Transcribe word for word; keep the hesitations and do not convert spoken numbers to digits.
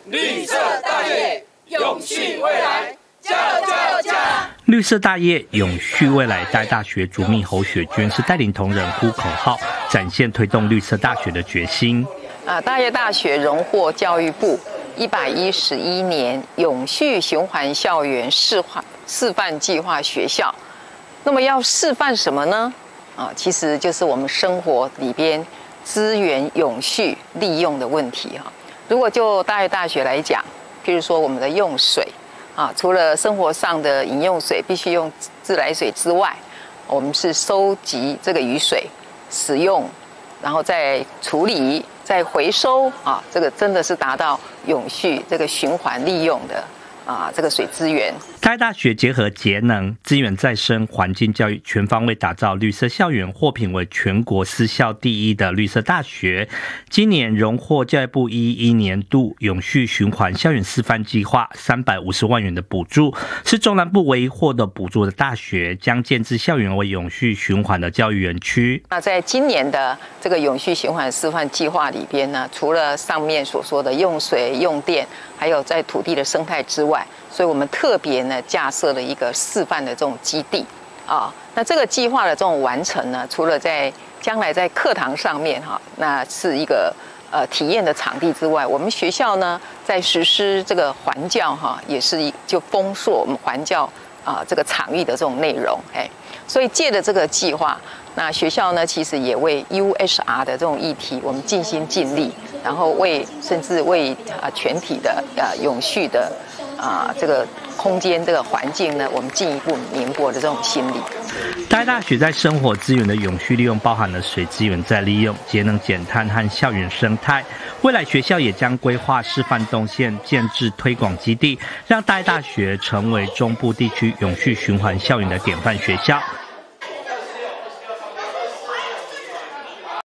绿色大业，永续未来，加油加油加油！ 绿色大业，永续未来。大大学主秘侯雪娟是带领同仁呼口号，展现推动绿色大学的决心。 啊，大业大学荣获教育部一百一十一年永续循环校园示范示范计划学校。那么要示范什么呢？啊，其实就是我们生活里边资源永续利用的问题哈。如果就大业大学来讲，譬如说我们的用水。啊，除了生活上的饮用水必须用自来水之外，我们是收集这个雨水，使用，然后再处理、再回收啊，这个真的是达到永续这个循环利用的啊这个水资源。 大业大学结合节能、资源再生、环境教育，全方位打造绿色校园，获评为全国私校第一的绿色大学。今年荣获教育部一一年度永续循环校园示范计划三百五十万元的补助，是中南部唯一获得补助的大学，将建制校园为永续循环的教育园区。 那在今年的这个永续循环示范计划里边呢，除了上面所说的用水、用电，还有在土地的生态之外，所以我们特别呢架设了一个示范的这种基地啊。那这个计划的这种完成呢，除了在将来在课堂上面哈，那是一个呃体验的场地之外，我们学校呢在实施这个环教哈，也是一就丰硕我们环教啊这个场域的这种内容哎。所以借着这个计划，那学校呢其实也为 U H R 的这种议题，我们尽心尽力，然后为甚至为啊全体的啊永续的啊这个空间这个环境呢，我们进一步绵薄的这种心理。 大业大学在生活资源的永续利用，包含了水资源再利用、节能减碳和校园生态。未来学校也将规划示范动线，建制推广基地，让大业大学成为中部地区永续循环校园的典范学校。